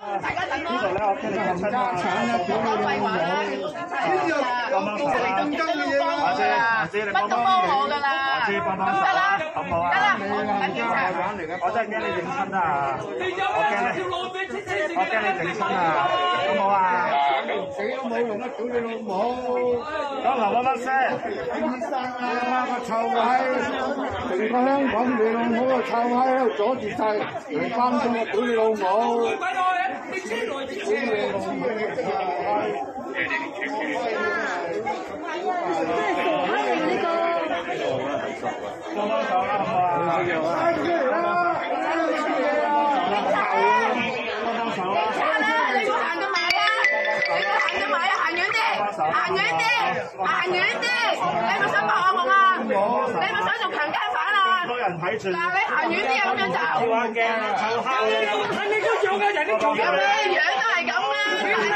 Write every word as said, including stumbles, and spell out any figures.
大家等咯。 呢度咧，我聽你講親啊， 講廢話啦， 幫幫手啦，阿姐阿姐你幫幫我㗎啦，阿姐幫幫手啦，好唔好啊？得啦，我真係驚你整親啊！我驚你，我驚你整親啊！好唔好啊？死都冇用得，屌你老母！咁留翻乜聲？醫生啊，個臭閪！成個香港你老母個臭閪喺度阻住晒嚟翻工啊！屌你老母！屌你老母！幫幫手啦，好唔好啊？幫幫手啦！ 你唔好行到埋啊！你唔好行到埋啊！行遠啲，行遠啲，行遠啲！你咪想幫我啊？你咪想做強姦犯啊？ 多人睇住。 嗱，你行遠啲啊！咁樣就。 好眼鏡啊！臭閪啊！ 睇你都做嘅，人都做嘅。咁你樣都係咁啦。